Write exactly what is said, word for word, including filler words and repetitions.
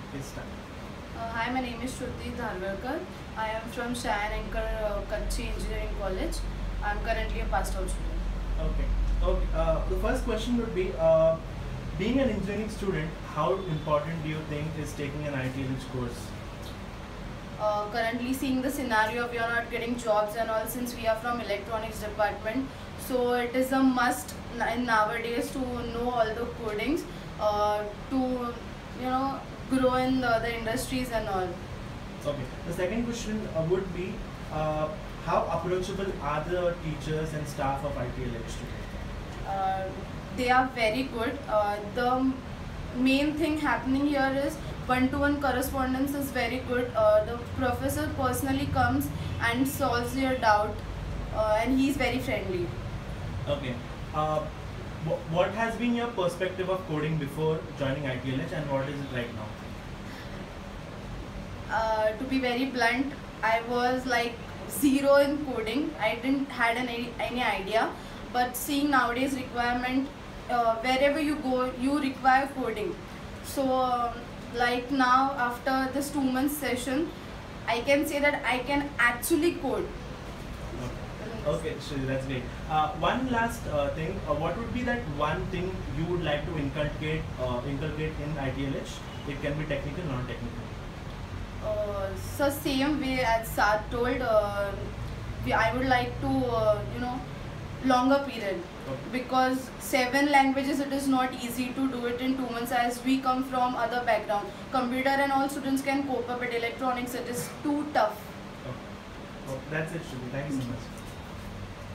Please start. Uh, hi, my name is Shruti Dharwarkar. I am from Cheyenne Anchor uh, Kutchi Engineering College. I am currently a passed out student. Okay. Okay. Uh, the first question would be, uh, being an engineering student, how important do you think is taking an I T L H course? Uh, currently seeing the scenario, we are not getting jobs and all since we are from electronics department. So it is a must in nowadays to know all the codings uh, to you know grow in the, the industries and all. Okay. The second question uh, would be, uh, how approachable are the teachers and staff of I T L H students? Uh, they are very good. Uh, the main thing happening here is one-to-one correspondence is very good. Uh, the professor personally comes and solves your doubt, uh, and he is very friendly. Okay. Uh, wh- what has been your perspective of coding before joining I T L H, and what is it right now? Uh, to be very blunt, I was like zero in coding. I didn't had any any idea, but seeing nowadays requirement, uh, wherever you go, you require coding. So, uh, like now after this two months session, I can say that I can actually code. Okay, okay, Shri, that's great. Uh, one last uh, thing, uh, what would be that one thing you would like to inculcate, uh, inculcate in I T L H? It can be technical, non-technical. Uh, so same way as Saad told, uh, we, I would like to uh, you know longer period, Okay. because seven languages it is not easy to do it in two months as we come from other background. Computer and all students can cope up, but electronics it is too tough. Okay. Oh, that's it, Shri. Thank you so much.